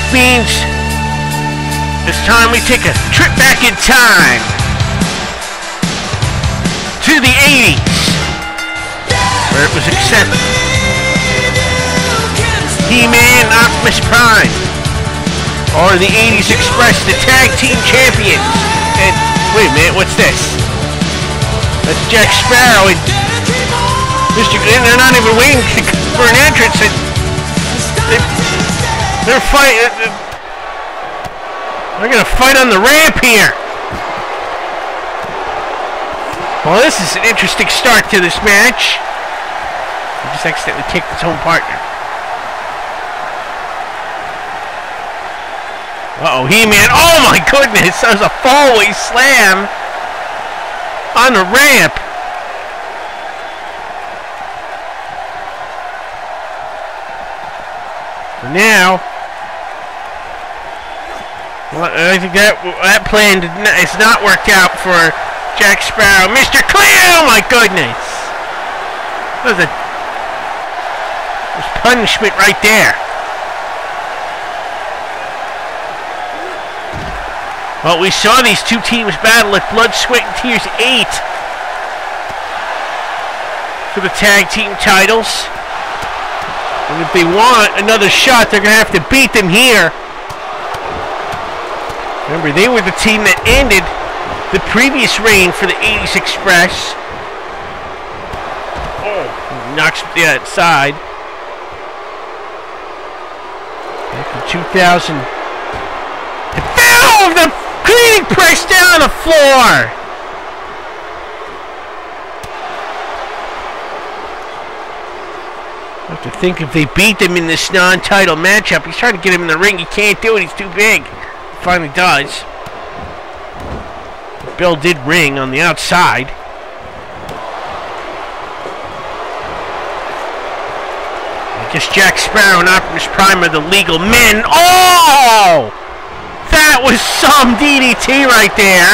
means it's time we take a trip back in time to the 80s, where it was accepted. He-Man and Optimus Prime are the 80s Express, the tag team champions. And wait a minute, what's this? That's Jack Sparrow and Mr. Quinn. They're not even waiting for an entrance. They're fighting. They're gonna fight on the ramp here. Well, this is an interesting start to this match. He just accidentally kicked his own partner. Uh-oh, He-Man. Oh my goodness! That was a fallaway slam on the ramp. So now, well, I think that plan is not worked out for Jack Sparrow. Mr. Quinn! Oh my goodness! That was punishment right there. Well, we saw these two teams battle at Blood, Sweat, and Tears 8 for the tag team titles. And if they want another shot, they're going to have to beat them here. Remember, they were the team that ended the previous reign for the 80s Express. Oh, knocks it to the outside. Back in 2000. It fell! The cleaning press down on the floor! I have to think if they beat him in this non-title matchup. He's trying to get him in the ring. He can't do it. He's too big. He finally does. The bell did ring on the outside. I guess Jack Sparrow and Optimus Prime are the legal men. Oh! That was some DDT right there.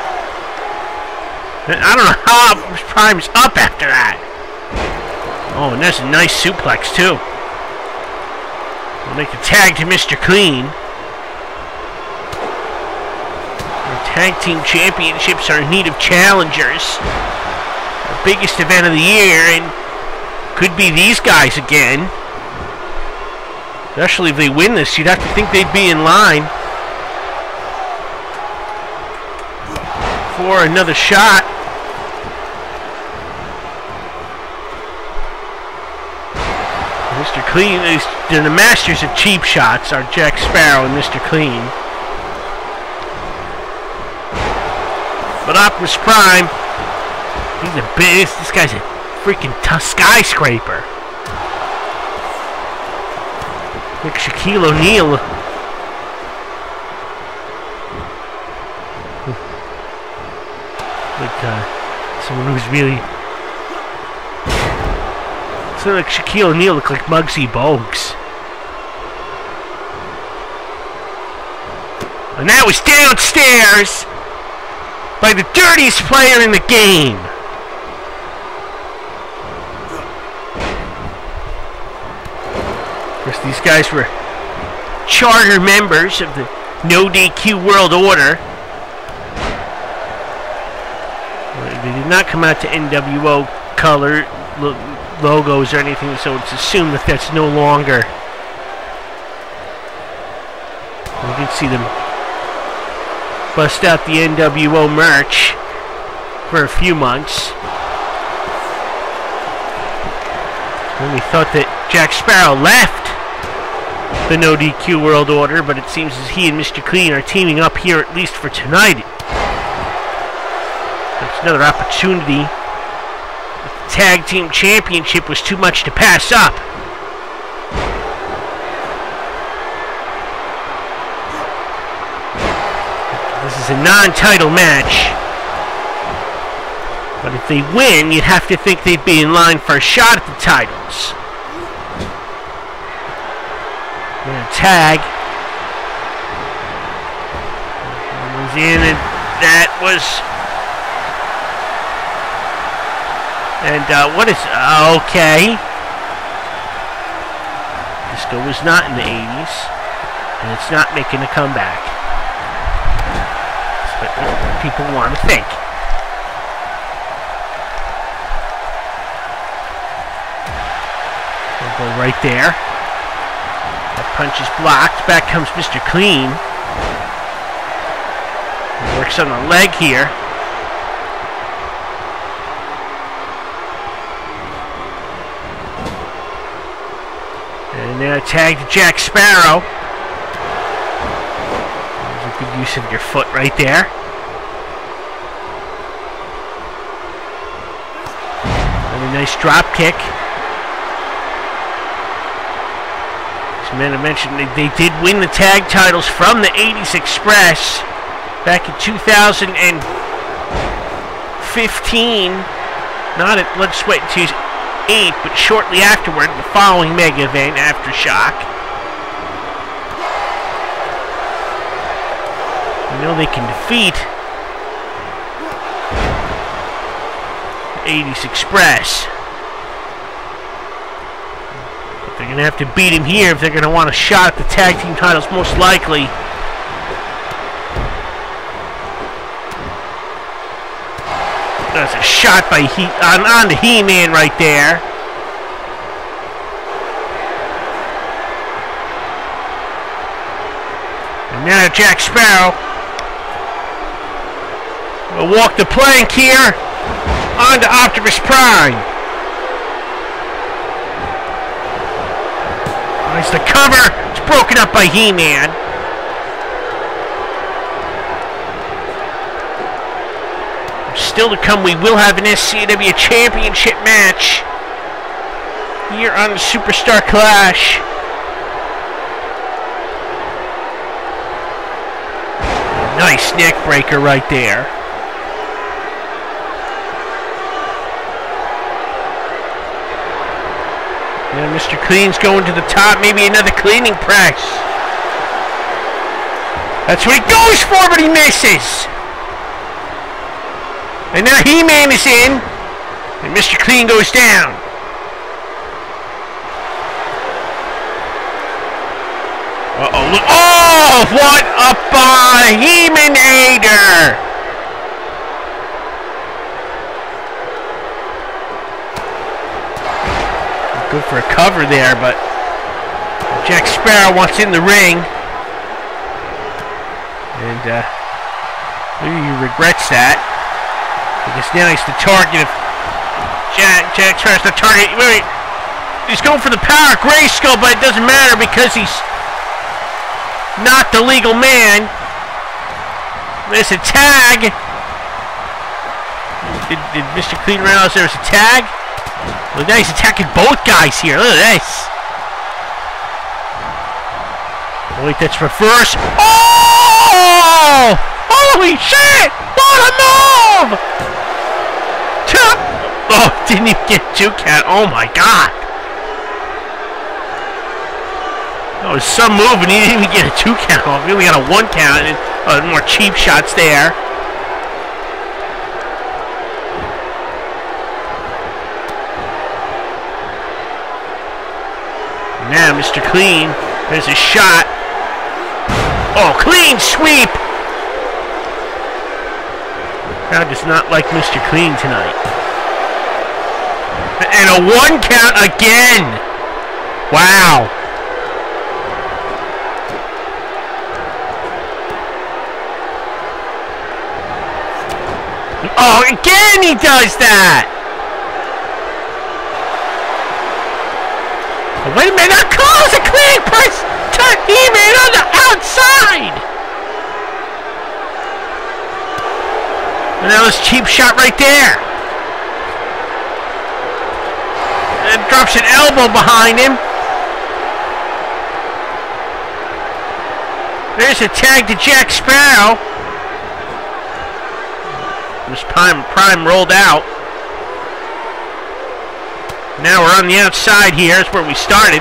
I don't know how Optimus Prime's up after that. Oh, and that's a nice suplex, too. We'll make a tag to Mr. Clean. Our tag team championships are in need of challengers. Our biggest event of the year, and could be these guys again. Especially if they win this, you'd have to think they'd be in line for another shot. Mr. Clean is the masters of cheap shots are Jack Sparrow and Mr. Clean. But Optimus Prime, he's a big. This guy's a freaking skyscraper. Like Shaquille O'Neal. Like someone who's really. So like Shaquille O'Neal looked like Muggsy Bogues. And that was downstairs by the dirtiest player in the game. Of course, these guys were charter members of the No DQ World Order. They did not come out to NWO color logos or anything, so it's assumed that that's no longer. You can see them bust out the NWO merch for a few months. And we thought that Jack Sparrow left the No DQ World Order, but it seems as he and Mr. Clean are teaming up here at least for tonight. That's another opportunity. Tag Team Championship was too much to pass up. This is a non-title match. But if they win, you'd have to think they'd be in line for a shot at the titles. Tag. Was in, and that was. And what is okay? Disco was not in the 80s. And it's not making a comeback. That's what people want to think. We'll go right there. That punch is blocked. Back comes Mr. Clean. He works on the leg here. And now tag to Jack Sparrow. There's a good use of your foot right there. And a nice drop kick. As I mentioned, they did win the tag titles from the 80s Express back in 2015. Not at Blood, Sweat, and Tears 8, but shortly afterward, the following mega event, Aftershock. You know they can defeat the 80s Express. But they're going to have to beat him here if they're going to want a shot at the tag team titles, most likely. That's a shot by on the He-Man right there. And now Jack Sparrow will walk the plank here onto Optimus Prime. Nice, the cover. It's broken up by He-Man. Still to come, we will have an SCAW championship match here on the Superstar Clash. Nice neck breaker right there. And Mr. Clean's going to the top, maybe another cleaning press. That's what he goes for, but he misses. And now He-Man is in, and Mr. Clean goes down. Uh-oh, look. Oh, what a He-Manator! Good for a cover there, but Jack Sparrow wants in the ring. And maybe he regrets that. Because now he's the target of Jack Sparrow's the target. Wait, he's going for the power of Grayskull, but it doesn't matter because he's not the legal man. There's a tag. Did Mr. Clean realize there was a tag? Well, now he's attacking both guys here. Look at this. Oh, wait, that's reverse. Oh! Holy shit! What a move! Oh, didn't even get 2 count. Oh my god. That was some move and he didn't even get a 2 count off. He only got a 1 count and more cheap shots there. Now Mr. Clean, there's a shot. Oh, clean sweep! Crowd does not like Mr. Clean tonight. And a 1 count again! Wow. Oh, again he does that! Oh, wait a minute, now close a clean press! He-Man on the outside! And that was a cheap shot right there. And drops an elbow behind him. There's a tag to Jack Sparrow. This Prime rolled out. Now we're on the outside here. That's where we started.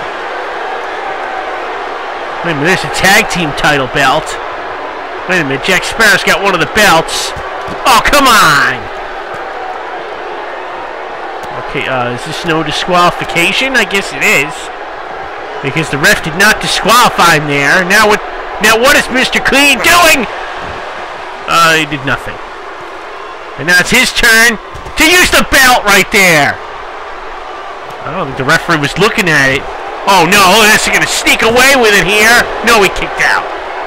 Wait a minute, there's a tag team title belt. Wait a minute, Jack Sparrow's got one of the belts. Oh, come on! Okay, is this no disqualification? I guess it is. because the ref did not disqualify him there. Now what is Mr. Clean doing? He did nothing. And now it's his turn to use the belt right there. I don't think the referee was looking at it. Oh no, this is going to sneak away with it here. No, he kicked out.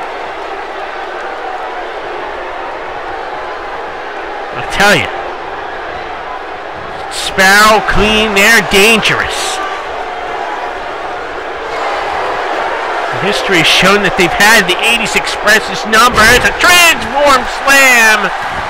I tell you. Sparrow, Clean, they're dangerous. History has shown that they've had the 86 Express's number. It's a transform slam.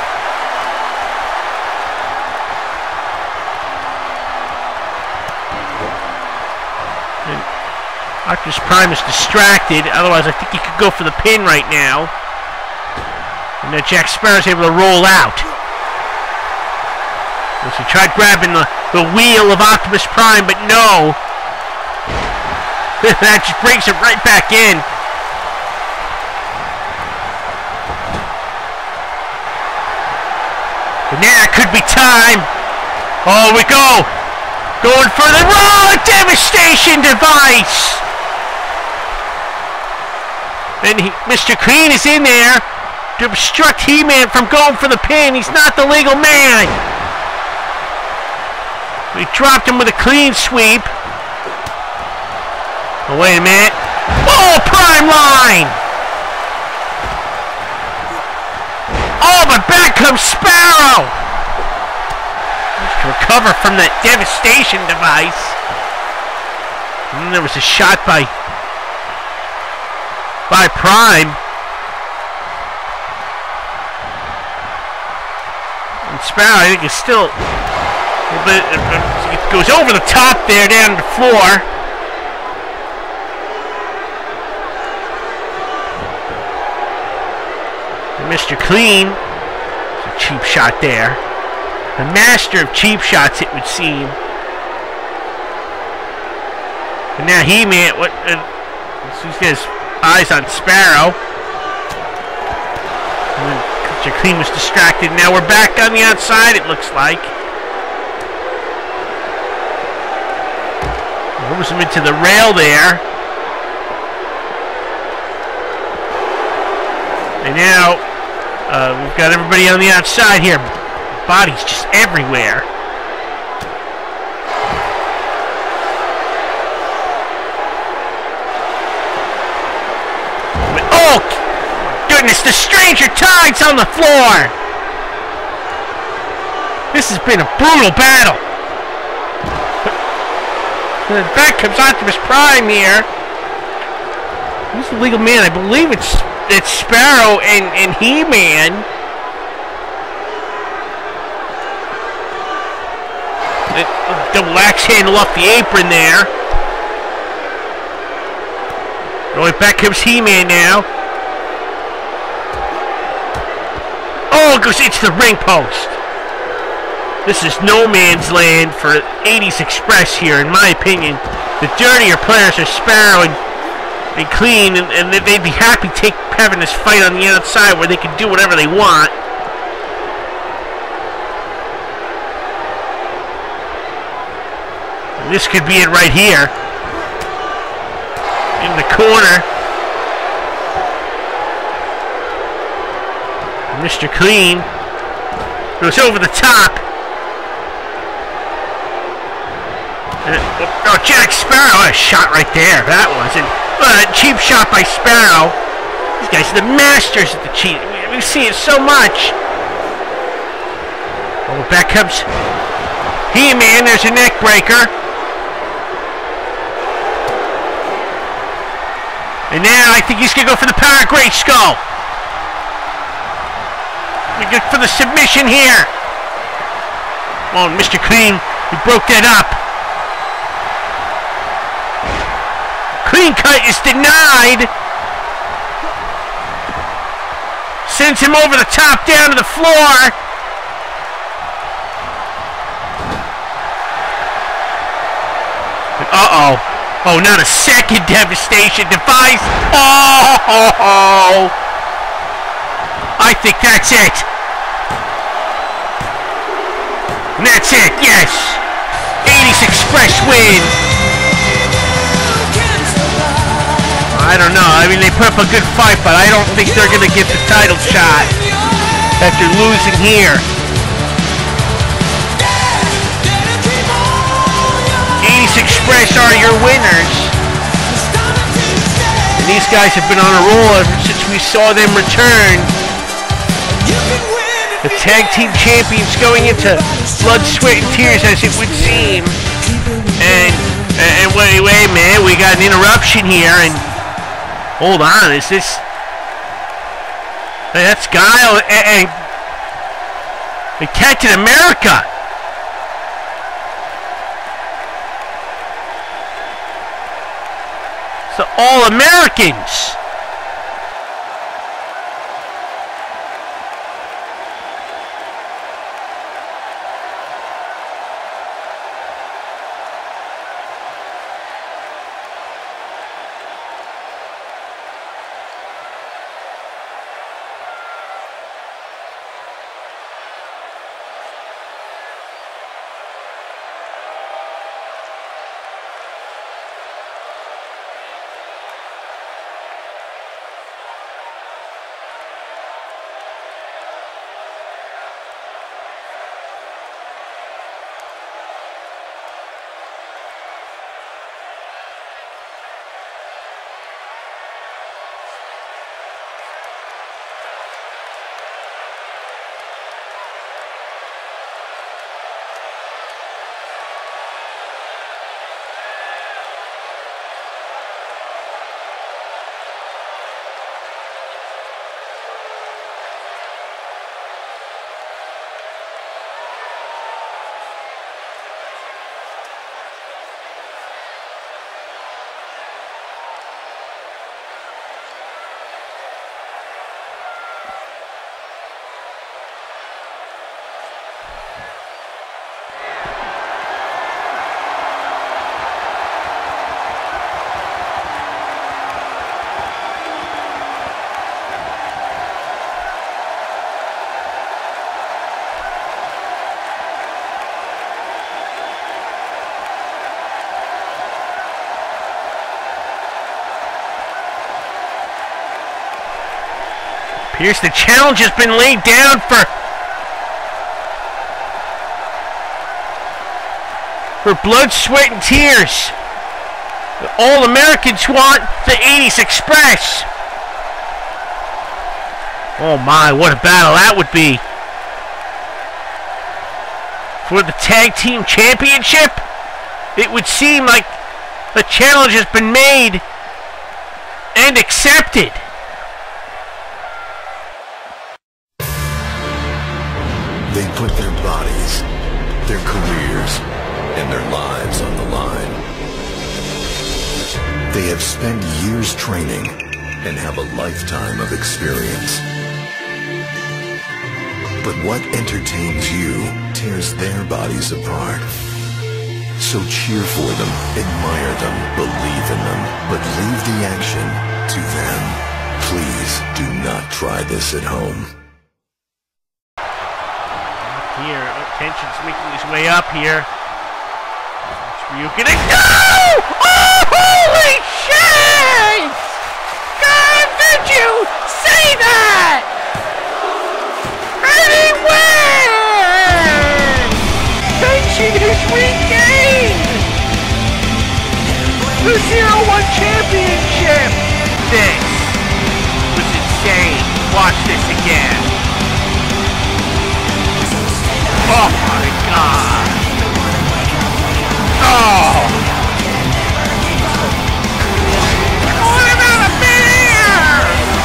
And Optimus Prime is distracted. Otherwise, I think he could go for the pin right now. And now Jack Sparrow's able to roll out. So he tried grabbing the wheel of Optimus Prime, but no. That just brings him right back in. And now it could be time. Oh, we go. Going for the devastation device. And Mr. Clean is in there to obstruct He-Man from going for the pin. He's not the legal man. We dropped him with a clean sweep. Oh, wait a minute. Oh, Prime Line! Oh, but back comes Sparrow! Just to recover from that devastation device. And then there was a shot by Prime. And Sparrow, I think, is still... It goes over the top there, down to the floor. Mr. Clean, it's a cheap shot there. The master of cheap shots, it would seem. And now He-Man, he's got his eyes on Sparrow. And then Mr. Clean was distracted. Now we're back on the outside, it looks like. Moves him into the rail there. And now we've got everybody on the outside here. Bodies just everywhere. Oh, goodness, the Stranger Tide's on the floor. This has been a brutal battle. And then back comes Optimus Prime here. Who's the legal man? I believe it's Sparrow and He-Man. Double axe handle off the apron there. Oh, back comes He-Man now. Oh, it goes into the ring post. This is no man's land for 80s Express here, in my opinion. The dirtier players are Sparrow and Clean, and they'd be happy having this fight on the outside where they can do whatever they want. And this could be it right here. In the corner. And Mr. Clean goes over the top. Oh, Jack Sparrow, a shot right there. That wasn't. Cheap shot by Sparrow. These guys are the masters of the cheat. We see it so much. Oh, back comes He-Man. There's a neck breaker. And now I think he's going to go for the power great skull. We go for the submission here. Oh, Mr. Clean, he broke that up. Clean cut is denied. Sends him over the top down to the floor. Uh-oh. Oh, not a second devastation device. Oh! I think that's it. And that's it, yes. 80s Express win. I don't know. I mean, they put up a good fight, but I don't think they're going to get the title shot after losing here. 80s Express are your winners. And these guys have been on a roll ever since we saw them return. The tag team champions going into blood, sweat, and tears, as it would seem. And wait, man, we got an interruption here, and hold on, is this? Hey, that's Guile. Hey, Captain America. So all Americans. Here's the challenge has been laid down for blood, sweat, and tears. All Americans want the 80s Express. Oh my, what a battle that would be. For the Tag Team Championship, it would seem like the challenge has been made and accepted. They put their bodies, their careers, and their lives on the line. They have spent years training and have a lifetime of experience. But what entertains you tears their bodies apart. So cheer for them, admire them, believe in them, but leave the action to them. Please do not try this at home. Here, tension's making his way up here. You can go! Oh, holy shit! God, did you say that? Anyway! Tension is regained! The 0-1 championship! This was insane. Watch this again. Oh my god! Oh! What about a bear?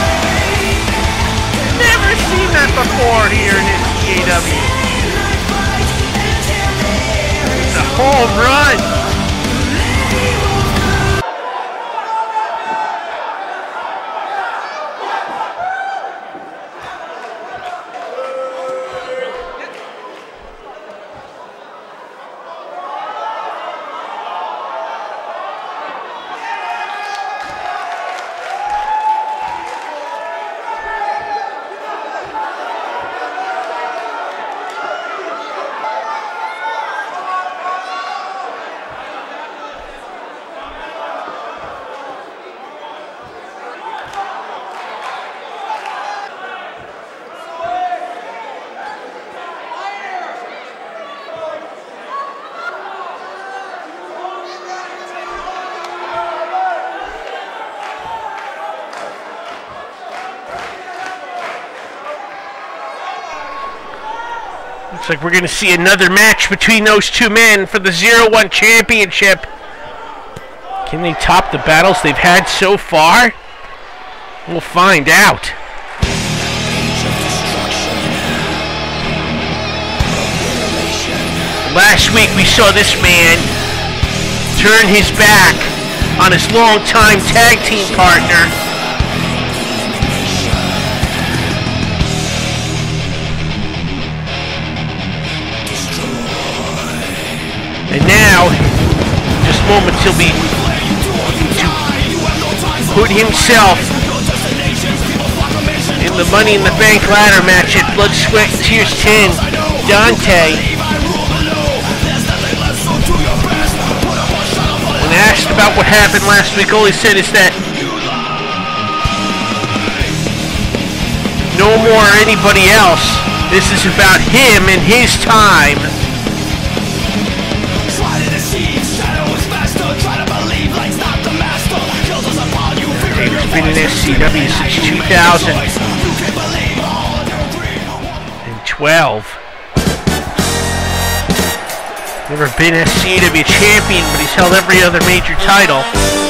Never seen that before here in SCAW. It's a home run! Looks like we're going to see another match between those two men for the 0-1 championship. Can they top the battles they've had so far? We'll find out. Last week we saw this man turn his back on his longtime tag team partner. And now, just moments, he'll be put himself in the Money in the Bank ladder match at Blood, Sweat, and Tears 10. Dante, when asked about what happened last week, all he said is that no more anybody else. This is about him and his time. He's been in SCW since 2012. Never been SCW champion, but he's held every other major title.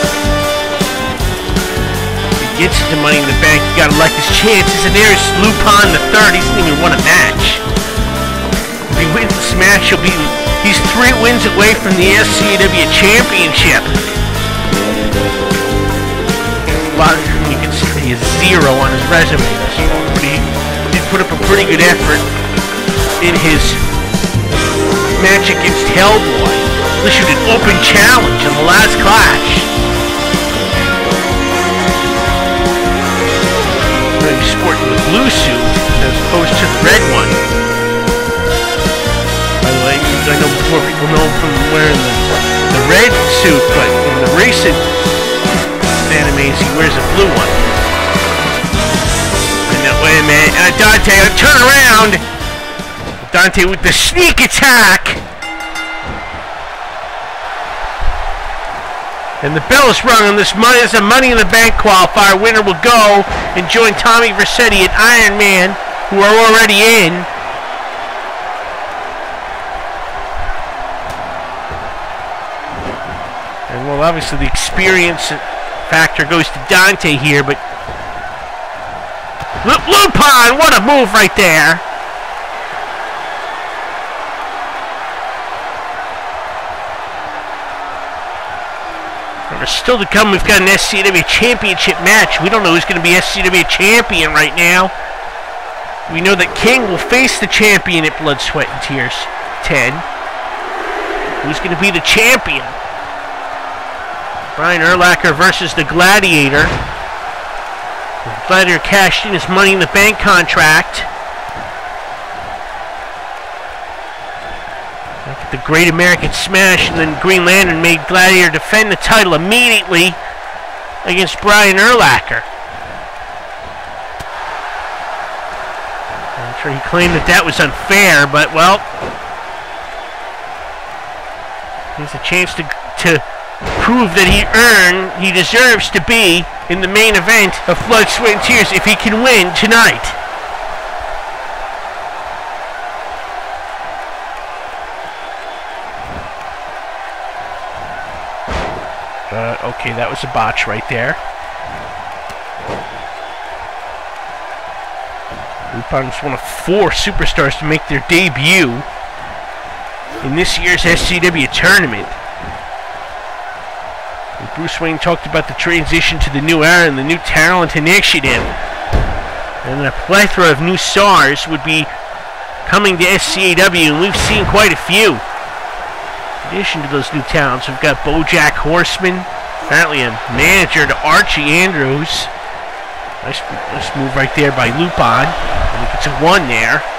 If he gets into Money in the Bank, you gotta like his chances. And there's Lupin III. He hasn't even won a match. If he wins this match, he's 3 wins away from the SCW championship. You can see a 0 on his resume thus far, but he did put up a pretty good effort in his match against Hellboy. Issued an open challenge in the last clash. He's sporting the blue suit as opposed to the red one. By the way, I know more people know him from wearing the red suit, but in the recent animes, he wears a blue one. And wait a minute, Dante, turn around! Dante with the sneak attack! And the bell is rung on this Money in the Bank qualifier. Winner will go and join Tommy Vercetti and Iron Man, who are already in. And well, obviously the experience factor goes to Dante here, but Lupin, what a move right there. And still to come, we've got an SCW championship match. We don't know who's going to be SCW champion right now. We know that King will face the champion at Blood, Sweat, and Tears 10. Who's going to be the champion? Brian Urlacher versus the Gladiator. The Gladiator cashed in his Money in the Bank contract. The Great American Smash, and then Green Lantern made Gladiator defend the title immediately against Brian Urlacher. I'm sure he claimed that was unfair, but well, here's a chance to prove that he deserves to be in the main event of Blood, Sweat, and Tears if he can win tonight. Okay, that was a botch right there. Lupin is one of 4 superstars to make their debut in this year's SCW tournament. And Bruce Wayne talked about the transition to the new era and the new talent initiative. And a plethora of new stars would be coming to SCAW, and we've seen quite a few. In addition to those new talents, we've got BoJack Horseman, apparently a manager to Archie Andrews. Nice move right there by Lupin. And he gets a 1 there.